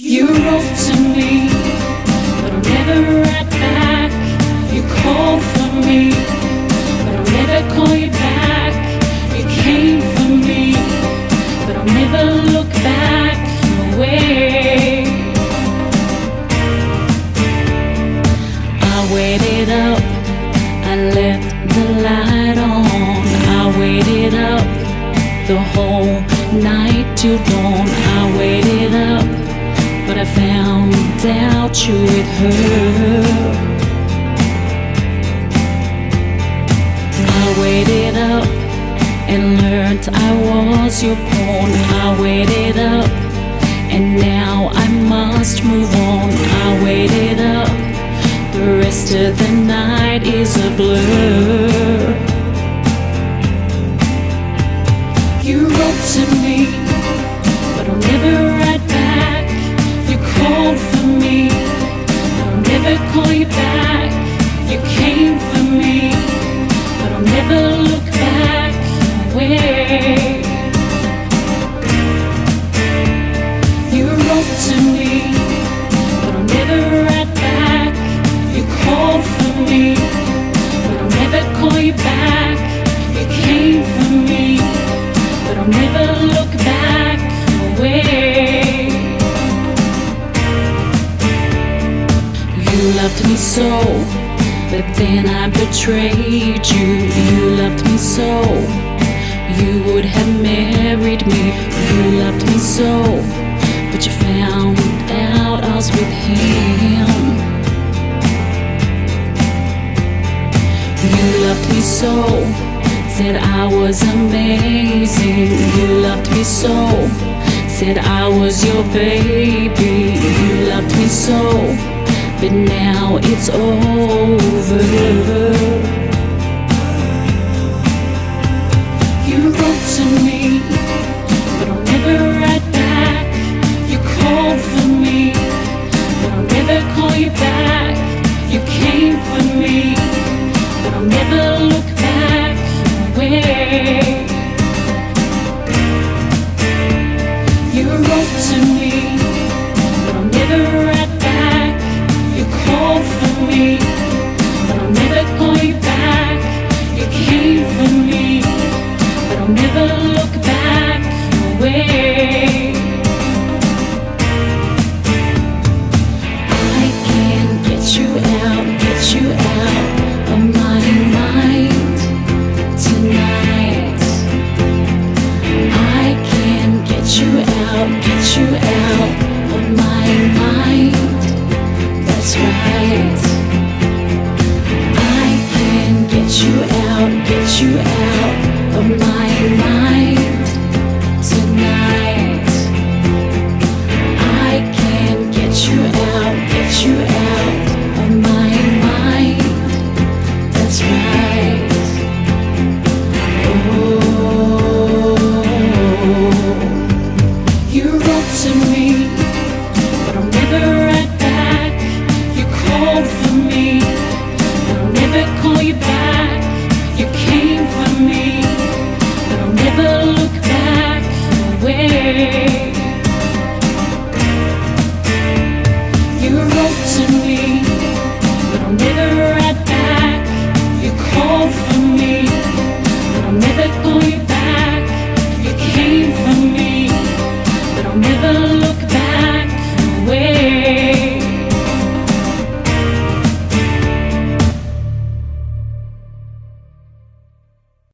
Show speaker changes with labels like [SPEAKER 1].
[SPEAKER 1] You wrote to me, but I'll never write back. You called for me, but I'll never call you back. You came for me, but I'll never look back your way. I waited up, I left the light on. I waited up the whole night till dawn. I waited up, but I found out you with her. I waited up and learned I was your pawn. I waited up and now I must move on. I waited up, the rest of the night is a blur. You wrote to me, but I'll never write back. You called for me, but I'll never call you back. You came for me, but I'll never look back away. You wrote to me, but I'll never write back. You called for me, but I'll never call you back. You came for me, but I'll never look back away. You loved me so, but then I betrayed you. You loved me so, you would have married me. You loved me so, but you found out I was with him. You loved me so, said I was amazing. You loved me so, said I was your baby. You loved me so, but now it's over. You wrote to me,